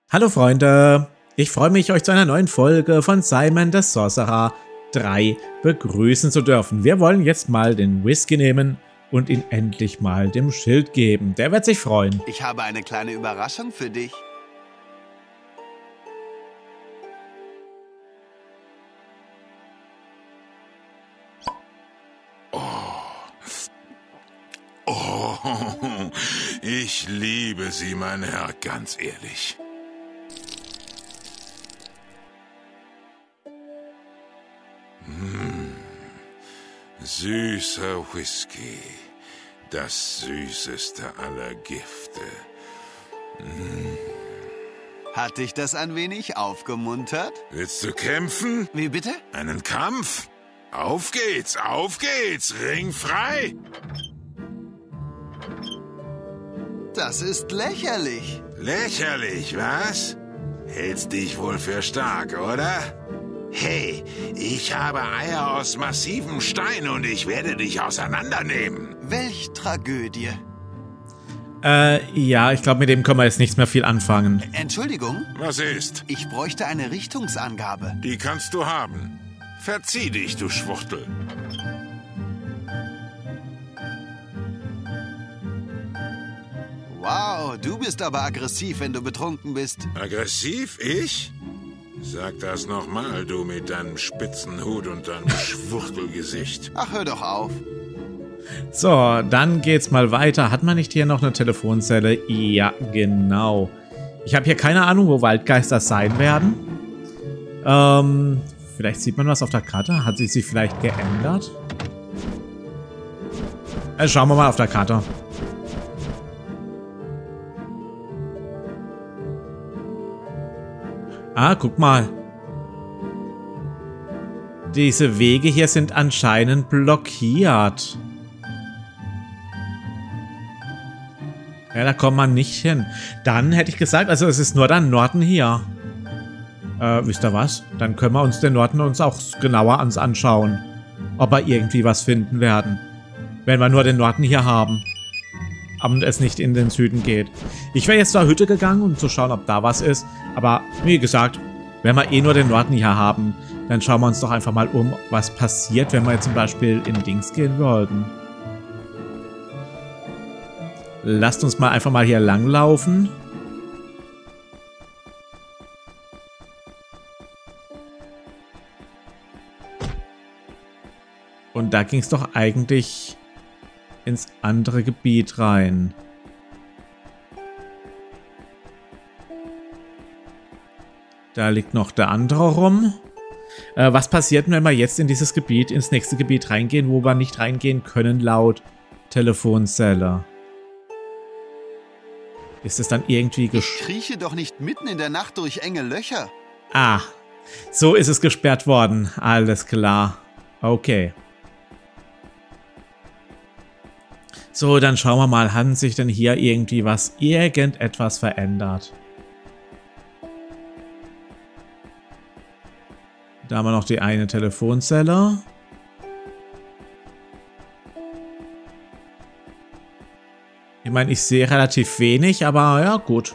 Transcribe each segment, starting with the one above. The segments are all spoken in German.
Hallo Freunde, ich freue mich, euch zu einer neuen Folge von Simon the Sorcerer 3 begrüßen zu dürfen. Wir wollen jetzt mal den Whisky nehmen und ihn endlich mal dem Schild geben. Der wird sich freuen. Ich habe eine kleine Überraschung für dich. Oh, ich liebe sie, mein Herr, ganz ehrlich. Süßer Whisky, das süßeste aller Gifte. Hat dich das ein wenig aufgemuntert? Willst du kämpfen? Wie bitte? Einen Kampf? Auf geht's, Ring frei! Das ist lächerlich. Lächerlich, was? Hältst dich wohl für stark, oder? Hey, ich habe Eier aus massivem Stein und ich werde dich auseinandernehmen. Welch Tragödie. Ja, ich glaube, mit dem können wir jetzt nichts mehr viel anfangen. Entschuldigung? Was ist? Ich bräuchte eine Richtungsangabe. Die kannst du haben. Verzieh dich, du Schwuchtel. Wow, du bist aber aggressiv, wenn du betrunken bist. Aggressiv? Ich? Sag das nochmal, du mit deinem spitzen Hut und deinem Schwuchtelgesicht. Ach, hör doch auf. So, dann geht's mal weiter. Hat man nicht hier noch eine Telefonzelle? Ja, genau. Ich habe hier keine Ahnung, wo Waldgeister sein werden. Vielleicht sieht man was auf der Karte. Hat sie sich vielleicht geändert? Schauen wir mal auf der Karte. Ah, guck mal. Diese Wege hier sind anscheinend blockiert. Ja, da kommt man nicht hin. Dann hätte ich gesagt, also es ist nur der Norden hier. Wisst ihr was? Dann können wir uns den Norden auch genauer anschauen. Ob wir irgendwie was finden werden. Wenn wir nur den Norden hier haben. Und es nicht in den Süden geht. Ich wäre jetzt zur Hütte gegangen, um zu schauen, ob da was ist. Aber wie gesagt, wenn wir eh nur den Norden hier haben, dann schauen wir uns doch einfach mal um, was passiert, wenn wir jetzt zum Beispiel in Dings gehen würden. Lasst uns mal einfach mal hier langlaufen. Und da ging es doch eigentlich ins andere Gebiet rein. Da liegt noch der andere rum. Was passiert, wenn wir jetzt in dieses Gebiet, ins nächste Gebiet reingehen, wo wir nicht reingehen können, laut Telefonzelle? Ist es dann irgendwie Ich krieche doch nicht mitten in der Nacht durch enge Löcher. Ah, so ist es gesperrt worden. Alles klar. Okay. So, dann schauen wir mal, hat sich denn hier irgendwie irgendetwas verändert? Da haben wir noch die eine Telefonzelle. Ich meine, ich sehe relativ wenig, aber ja, gut.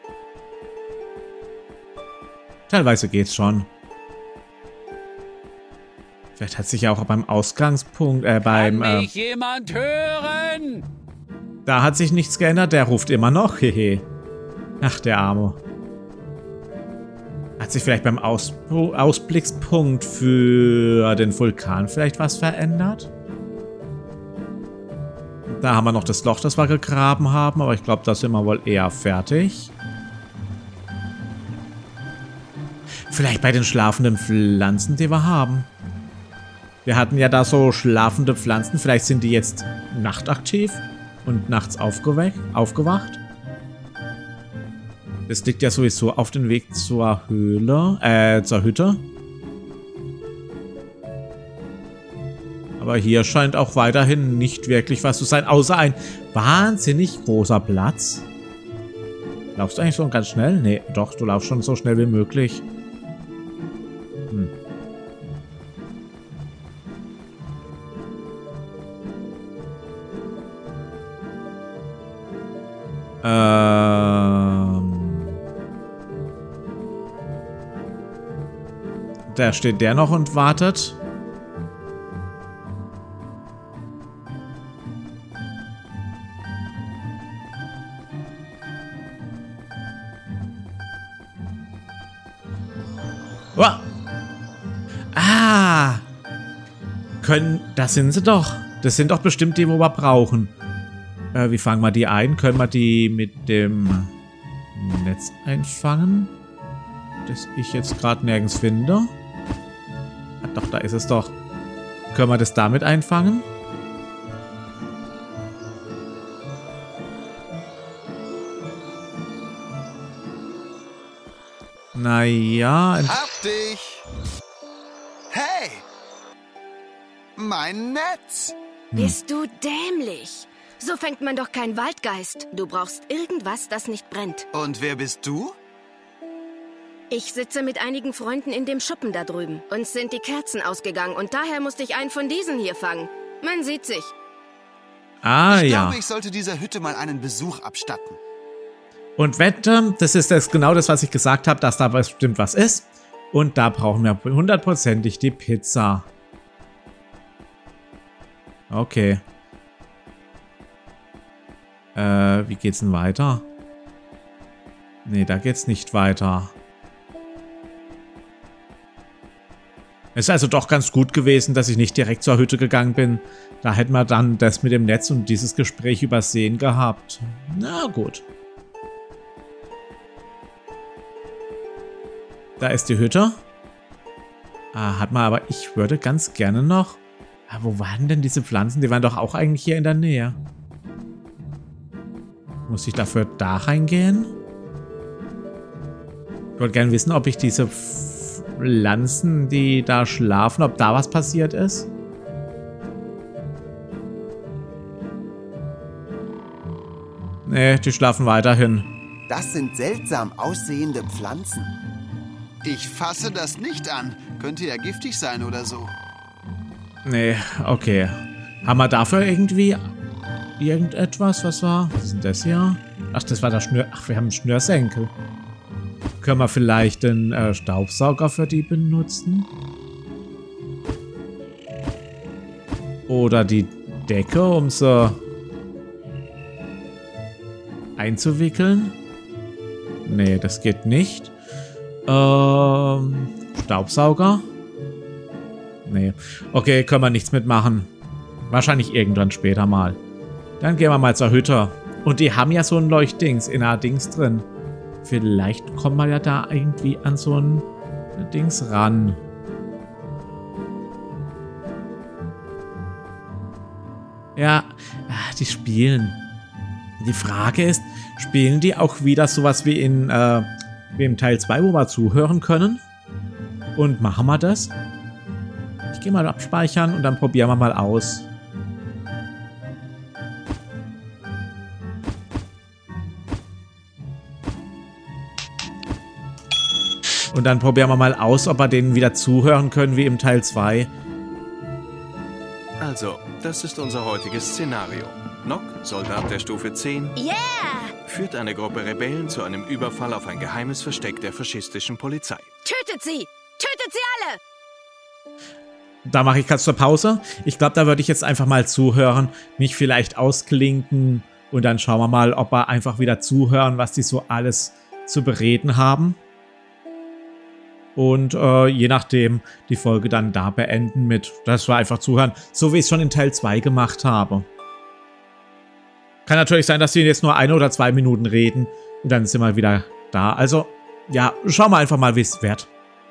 Teilweise geht's schon. Vielleicht hat sich ja auch beim Ausgangspunkt, Kann mich jemand hören? Da hat sich nichts geändert, der ruft immer noch, hehe. Ach, der Arme. Hat sich vielleicht beim Ausblickspunkt für den Vulkan vielleicht was verändert? Da haben wir noch das Loch, das wir gegraben haben, aber ich glaube, da sind wir wohl eher fertig. Vielleicht bei den schlafenden Pflanzen, die wir haben. Wir hatten ja da so schlafende Pflanzen. Vielleicht sind die jetzt nachtaktiv und nachts aufgewacht. Das liegt ja sowieso auf dem Weg zur Höhle, zur Hütte. Aber hier scheint auch weiterhin nicht wirklich was zu sein, außer ein wahnsinnig großer Platz. Laufst du eigentlich so ganz schnell? Nee, doch, du laufst schon so schnell wie möglich. Hm. Da steht der noch und wartet. Oh. Ah! Das sind sie doch. Das sind doch bestimmt die, wo wir brauchen. Wie fangen wir die ein? Können wir die mit dem Netz einfangen? Das ich jetzt gerade nirgends finde. Ah, doch, da ist es doch. Können wir das damit einfangen? Naja. Hab dich! Hey! Mein Netz! Bist du dämlich? So fängt man doch keinen Waldgeist. Du brauchst irgendwas, das nicht brennt. Und wer bist du? Ich sitze mit einigen Freunden in dem Schuppen da drüben. Uns sind die Kerzen ausgegangen und daher musste ich einen von diesen hier fangen. Man sieht sich. Ah, ich ja. glaube, ich sollte dieser Hütte mal einen Besuch abstatten. Und wette, das ist genau das, was ich gesagt habe, dass da bestimmt was ist. Und da brauchen wir hundertprozentig die Pizza. Okay. Wie geht's denn weiter? Nee, da geht's nicht weiter. Es ist also doch ganz gut gewesen, dass ich nicht direkt zur Hütte gegangen bin. Da hätten wir dann das mit dem Netz und dieses Gespräch übersehen gehabt. Na gut. Da ist die Hütte. Hat man aber, ich würde ganz gerne noch... wo waren denn diese Pflanzen? Die waren doch auch eigentlich hier in der Nähe. Muss ich dafür da reingehen? Ich wollte gerne wissen, ob ich diese Pflanzen, die da schlafen, ob da was passiert ist. Nee, die schlafen weiterhin. Das sind seltsam aussehende Pflanzen. Ich fasse das nicht an. Könnte ja giftig sein oder so. Nee, okay. Haben wir dafür irgendwie irgendetwas? Was war? Was ist denn das hier? Ach, das war der Schnür... Ach, wir haben einen Schnürsenkel. Können wir vielleicht den Staubsauger für die benutzen? Oder die Decke, um sie einzuwickeln? Nee, das geht nicht. Staubsauger? Nee. Okay, können wir nichts mitmachen. Wahrscheinlich irgendwann später mal. Dann gehen wir mal zur Hütte. Und die haben ja so ein Leuchtdings in einer Dings drin. Vielleicht kommen wir ja da irgendwie an so ein Dings ran. Ja, die spielen. Die Frage ist, spielen die auch wieder sowas wie in wie im Teil 2, wo wir zuhören können? Und machen wir das? Ich gehe mal abspeichern und dann probieren wir mal aus. Und dann probieren wir mal aus, ob wir denen wieder zuhören können, wie im Teil 2. Also, das ist unser heutiges Szenario. Nock, Soldat der Stufe 10, Yeah! führt eine Gruppe Rebellen zu einem Überfall auf ein geheimes Versteck der faschistischen Polizei. Tötet sie! Tötet sie alle! Da mache ich kurz zur Pause. Ich glaube, da würde ich jetzt einfach mal zuhören, mich vielleicht ausklinken und dann schauen wir mal, ob wir einfach wieder zuhören, was die so alles zu bereden haben. Und je nachdem die Folge dann da beenden mit, dass wir einfach zuhören, so wie ich es schon in Teil 2 gemacht habe. Kann natürlich sein, dass sie jetzt nur 1 oder 2 Minuten reden und dann sind wir wieder da. Also, ja, schauen wir einfach mal, wie es wird.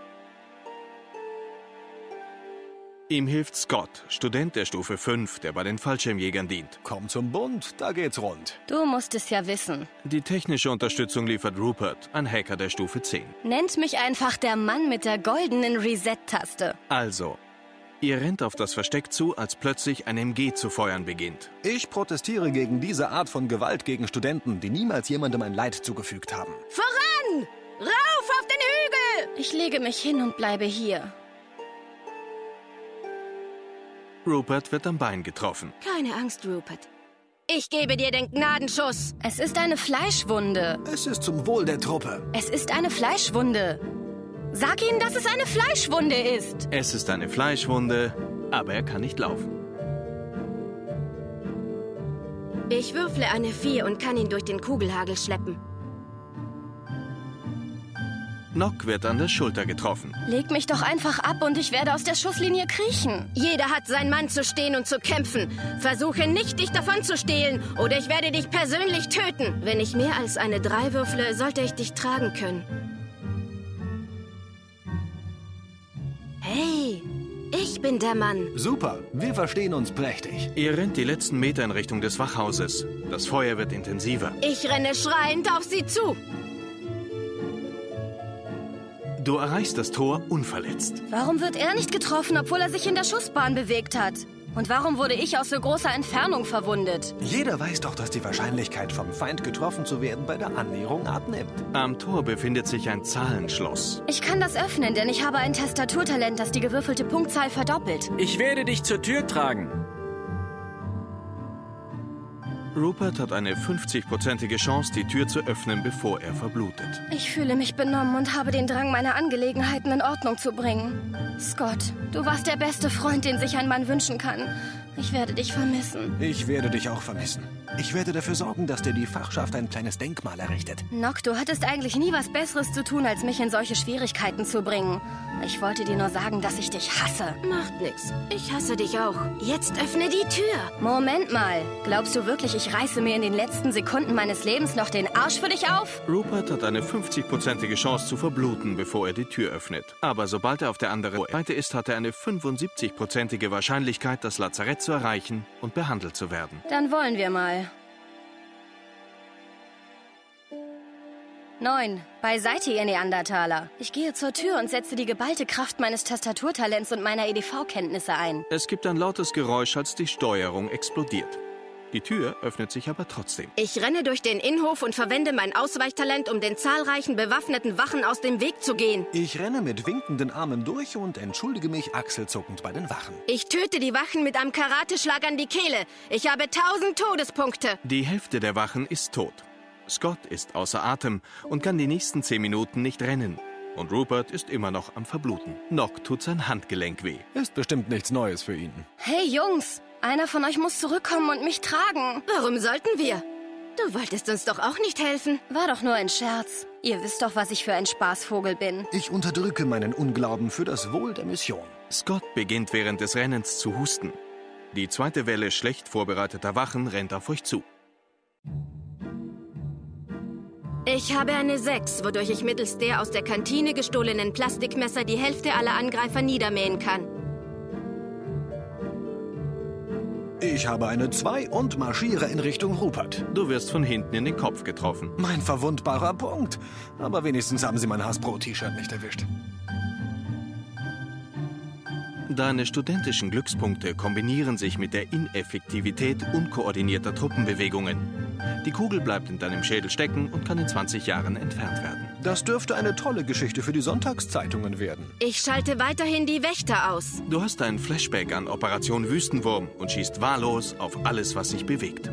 Ihm hilft Scott, Student der Stufe 5, der bei den Fallschirmjägern dient. Komm zum Bund, da geht's rund. Du musst es ja wissen. Die technische Unterstützung liefert Rupert, ein Hacker der Stufe 10. Nennt mich einfach der Mann mit der goldenen Reset-Taste. Also, ihr rennt auf das Versteck zu, als plötzlich ein MG zu feuern beginnt. Ich protestiere gegen diese Art von Gewalt gegen Studenten, die niemals jemandem ein Leid zugefügt haben. Voran! Rauf auf den Hügel! Ich lege mich hin und bleibe hier. Rupert wird am Bein getroffen. Keine Angst, Rupert. Ich gebe dir den Gnadenschuss. Es ist eine Fleischwunde. Es ist zum Wohl der Truppe. Es ist eine Fleischwunde. Sag ihnen, dass es eine Fleischwunde ist. Es ist eine Fleischwunde, aber er kann nicht laufen. Ich würfle eine 4 und kann ihn durch den Kugelhagel schleppen. Nock wird an der Schulter getroffen. Leg mich doch einfach ab und ich werde aus der Schusslinie kriechen. Jeder hat sein Mann zu stehen und zu kämpfen. Versuche nicht, dich davon zu stehlen, oder ich werde dich persönlich töten. Wenn ich mehr als eine 3 würfle, sollte ich dich tragen können. Hey, ich bin der Mann. Super, wir verstehen uns prächtig. Ihr rennt die letzten Meter in Richtung des Wachhauses. Das Feuer wird intensiver. Ich renne schreiend auf sie zu. Du erreichst das Tor unverletzt. Warum wird er nicht getroffen, obwohl er sich in der Schussbahn bewegt hat? Und warum wurde ich aus so großer Entfernung verwundet? Jeder weiß doch, dass die Wahrscheinlichkeit, vom Feind getroffen zu werden, bei der Annäherung abnimmt. Am Tor befindet sich ein Zahlenschloss. Ich kann das öffnen, denn ich habe ein Tastaturtalent, das die gewürfelte Punktzahl verdoppelt. Ich werde dich zur Tür tragen. Rupert hat eine 50-prozentige Chance, die Tür zu öffnen, bevor er verblutet. Ich fühle mich benommen und habe den Drang, meine Angelegenheiten in Ordnung zu bringen. Scott, du warst der beste Freund, den sich ein Mann wünschen kann. Ich werde dich vermissen. Ich werde dich auch vermissen. Ich werde dafür sorgen, dass dir die Fachschaft ein kleines Denkmal errichtet. Nock, du hattest eigentlich nie was Besseres zu tun, als mich in solche Schwierigkeiten zu bringen. Ich wollte dir nur sagen, dass ich dich hasse. Macht nix. Ich hasse dich auch. Jetzt öffne die Tür. Moment mal. Glaubst du wirklich, ich reiße mir in den letzten Sekunden meines Lebens noch den Arsch für dich auf? Rupert hat eine 50-prozentige Chance zu verbluten, bevor er die Tür öffnet. Aber sobald er auf der anderen Seite ist, hat er eine 75-prozentige Wahrscheinlichkeit, das Lazarett zu erreichen und behandelt zu werden. Dann wollen wir mal. 9. Beiseite, ihr Neandertaler. Ich gehe zur Tür und setze die geballte Kraft meines Tastaturtalents und meiner EDV-Kenntnisse ein. Es gibt ein lautes Geräusch, als die Steuerung explodiert. Die Tür öffnet sich aber trotzdem. Ich renne durch den Innenhof und verwende mein Ausweichtalent, um den zahlreichen bewaffneten Wachen aus dem Weg zu gehen. Ich renne mit winkenden Armen durch und entschuldige mich achselzuckend bei den Wachen. Ich töte die Wachen mit einem Karateschlag an die Kehle. Ich habe 1000 Todespunkte. Die Hälfte der Wachen ist tot. Scott ist außer Atem und kann die nächsten 10 Minuten nicht rennen. Und Rupert ist immer noch am Verbluten. Nock tut sein Handgelenk weh. Ist bestimmt nichts Neues für ihn. Hey Jungs, einer von euch muss zurückkommen und mich tragen. Warum sollten wir? Du wolltest uns doch auch nicht helfen. War doch nur ein Scherz. Ihr wisst doch, was ich für ein Spaßvogel bin. Ich unterdrücke meinen Unglauben für das Wohl der Mission. Scott beginnt während des Rennens zu husten. Die zweite Welle schlecht vorbereiteter Wachen rennt auf euch zu. Ich habe eine 6, wodurch ich mittels der aus der Kantine gestohlenen Plastikmesser die Hälfte aller Angreifer niedermähen kann. Ich habe eine 2 und marschiere in Richtung Rupert. Du wirst von hinten in den Kopf getroffen. Mein verwundbarer Punkt. Aber wenigstens haben sie mein Hasbro-T-Shirt nicht erwischt. Deine studentischen Glückspunkte kombinieren sich mit der Ineffektivität unkoordinierter Truppenbewegungen. Die Kugel bleibt in deinem Schädel stecken und kann in 20 Jahren entfernt werden. Das dürfte eine tolle Geschichte für die Sonntagszeitungen werden. Ich schalte weiterhin die Wächter aus. Du hast einen Flashback an Operation Wüstenwurm und schießt wahllos auf alles, was sich bewegt.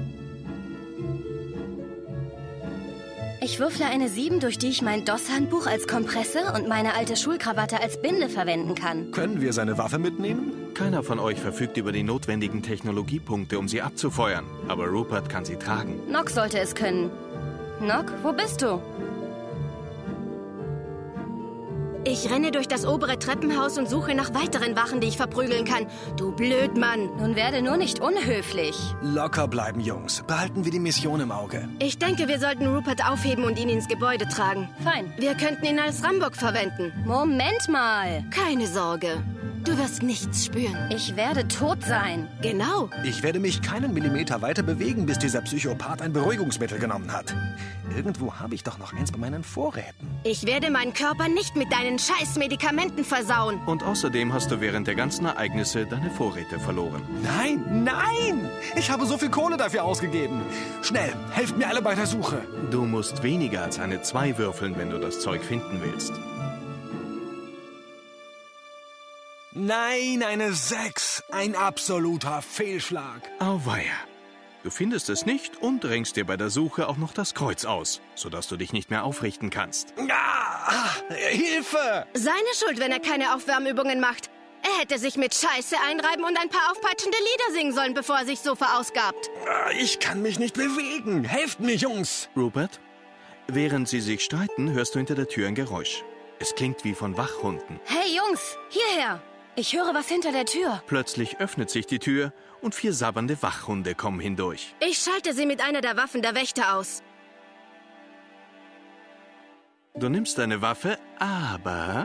Ich würfle eine 7, durch die ich mein DOS-Handbuch als Kompresse und meine alte Schulkrawatte als Binde verwenden kann. Können wir seine Waffe mitnehmen? Keiner von euch verfügt über die notwendigen Technologiepunkte, um sie abzufeuern. Aber Rupert kann sie tragen. Nock sollte es können. Nock, wo bist du? Ich renne durch das obere Treppenhaus und suche nach weiteren Wachen, die ich verprügeln kann. Du Blödmann. Nun werde nur nicht unhöflich. Locker bleiben, Jungs. Behalten wir die Mission im Auge. Ich denke, wir sollten Rupert aufheben und ihn ins Gebäude tragen. Fein. Wir könnten ihn als Rambock verwenden. Moment mal. Keine Sorge. Du wirst nichts spüren. Ich werde tot sein. Genau. Ich werde mich keinen Millimeter weiter bewegen, bis dieser Psychopath ein Beruhigungsmittel genommen hat. Irgendwo habe ich doch noch eins bei meinen Vorräten. Ich werde meinen Körper nicht mit deinen scheiß Medikamenten versauen. Und außerdem hast du während der ganzen Ereignisse deine Vorräte verloren. Nein, nein! Ich habe so viel Kohle dafür ausgegeben. Schnell, helft mir alle bei der Suche. Du musst weniger als eine 2 würfeln, wenn du das Zeug finden willst. Nein, eine 6. Ein absoluter Fehlschlag. Auweia. Du findest es nicht und drängst dir bei der Suche auch noch das Kreuz aus, sodass du dich nicht mehr aufrichten kannst. Hilfe! Seine Schuld, wenn er keine Aufwärmübungen macht. Er hätte sich mit Scheiße einreiben und ein paar aufpeitschende Lieder singen sollen, bevor er sich so verausgabt. Ich kann mich nicht bewegen. Helft mir, Jungs! Rupert, während sie sich streiten, hörst du hinter der Tür ein Geräusch. Es klingt wie von Wachhunden. Hey Jungs, hierher! Ich höre was hinter der Tür. Plötzlich öffnet sich die Tür und 4 sabbernde Wachhunde kommen hindurch. Ich schalte sie mit einer der Waffen der Wächter aus. Du nimmst deine Waffe, aber...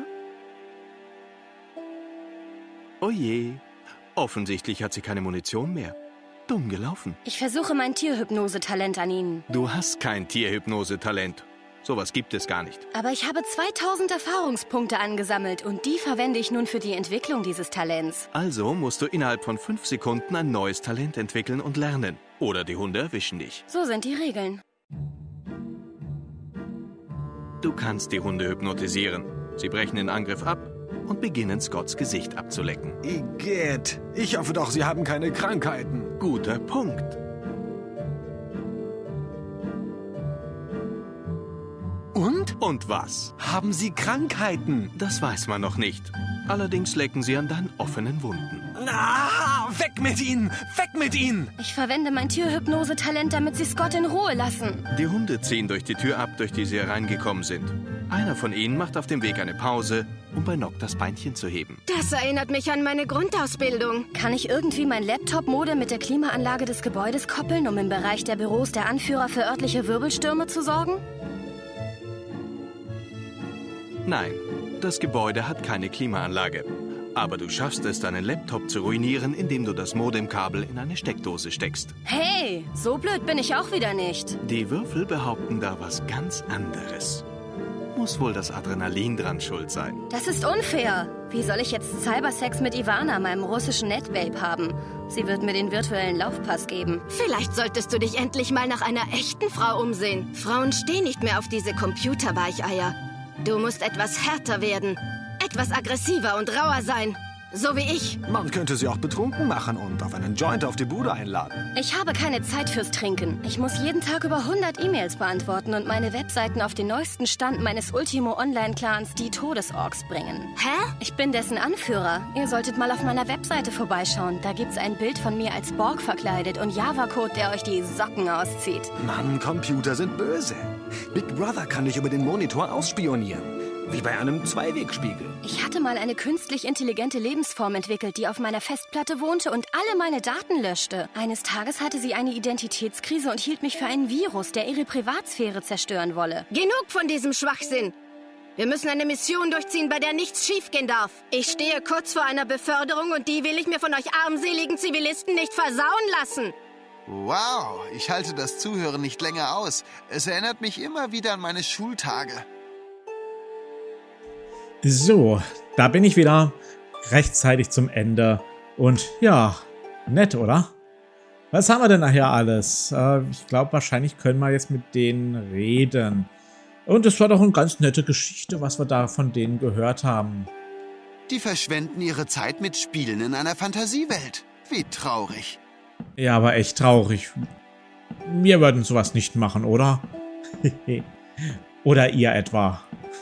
Oh je, offensichtlich hat sie keine Munition mehr. Dumm gelaufen. Ich versuche mein Tierhypnose-Talent an ihnen. Du hast kein Tierhypnose-Talent. Sowas gibt es gar nicht. Aber ich habe 2000 Erfahrungspunkte angesammelt und die verwende ich nun für die Entwicklung dieses Talents. Also musst du innerhalb von 5 Sekunden ein neues Talent entwickeln und lernen. Oder die Hunde erwischen dich. So sind die Regeln. Du kannst die Hunde hypnotisieren. Sie brechen den Angriff ab und beginnen Scotts Gesicht abzulecken. Igitt, ich hoffe doch, Sie haben keine Krankheiten. Guter Punkt. Und was? Haben Sie Krankheiten? Das weiß man noch nicht. Allerdings lecken sie an deinen offenen Wunden. Na, weg mit Ihnen! Weg mit Ihnen! Ich verwende mein Tierhypnose-Talent, damit sie Scott in Ruhe lassen. Die Hunde ziehen durch die Tür ab, durch die sie hereingekommen sind. Einer von ihnen macht auf dem Weg eine Pause, um bei Nock das Beinchen zu heben. Das erinnert mich an meine Grundausbildung. Kann ich irgendwie mein Laptop-Modem mit der Klimaanlage des Gebäudes koppeln, um im Bereich der Büros der Anführer für örtliche Wirbelstürme zu sorgen? Nein, das Gebäude hat keine Klimaanlage. Aber du schaffst es, deinen Laptop zu ruinieren, indem du das Modemkabel in eine Steckdose steckst. Hey, so blöd bin ich auch wieder nicht. Die Würfel behaupten da was ganz anderes. Muss wohl das Adrenalin dran schuld sein. Das ist unfair. Wie soll ich jetzt Cybersex mit Ivana, meinem russischen Netbabe, haben? Sie wird mir den virtuellen Laufpass geben. Vielleicht solltest du dich endlich mal nach einer echten Frau umsehen. Frauen stehen nicht mehr auf diese Computerweicheier. Du musst etwas härter werden. Etwas aggressiver und rauer sein. So wie ich. Man könnte sie auch betrunken machen und auf einen Joint auf die Bude einladen. Ich habe keine Zeit fürs Trinken. Ich muss jeden Tag über 100 E-Mails beantworten und meine Webseiten auf den neuesten Stand meines Ultimo-Online-Clans, die Todesorks, bringen. Hä? Ich bin dessen Anführer. Ihr solltet mal auf meiner Webseite vorbeischauen. Da gibt's ein Bild von mir als Borg verkleidet und Java-Code, der euch die Socken auszieht. Mann, Computer sind böse. Big Brother kann dich über den Monitor ausspionieren. Wie bei einem Zweiwegspiegel. Ich hatte mal eine künstlich intelligente Lebensform entwickelt, die auf meiner Festplatte wohnte und alle meine Daten löschte. Eines Tages hatte sie eine Identitätskrise und hielt mich für einen Virus, der ihre Privatsphäre zerstören wolle. Genug von diesem Schwachsinn! Wir müssen eine Mission durchziehen, bei der nichts schiefgehen darf. Ich stehe kurz vor einer Beförderung und die will ich mir von euch armseligen Zivilisten nicht versauen lassen. Wow, ich halte das Zuhören nicht länger aus. Es erinnert mich immer wieder an meine Schultage. So, da bin ich wieder rechtzeitig zum Ende. Und ja, nett, oder? Was haben wir denn nachher alles? Ich glaube, wahrscheinlich können wir jetzt mit denen reden. Und es war doch eine ganz nette Geschichte, was wir da von denen gehört haben. Die verschwenden ihre Zeit mit Spielen in einer Fantasiewelt. Wie traurig. Ja, aber echt traurig. Wir würden sowas nicht machen, oder? Oder ihr etwa.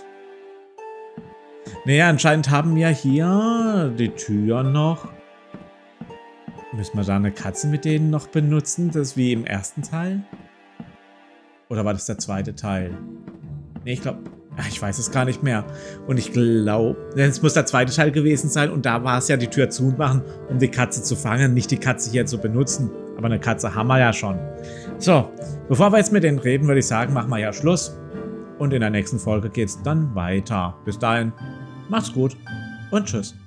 Naja, anscheinend haben wir hier die Tür noch. Müssen wir da eine Katze mit denen noch benutzen? Das ist wie im ersten Teil? Oder war das der zweite Teil? Nee, ich glaube... Ich weiß es gar nicht mehr. Und ich glaube... Es muss der zweite Teil gewesen sein. Und da war es ja die Tür zumachen, um die Katze zu fangen. Nicht die Katze hier zu benutzen. Aber eine Katze haben wir ja schon. So, bevor wir jetzt mit denen reden, würde ich sagen, machen wir ja Schluss. Und in der nächsten Folge geht es dann weiter. Bis dahin, macht's gut und tschüss.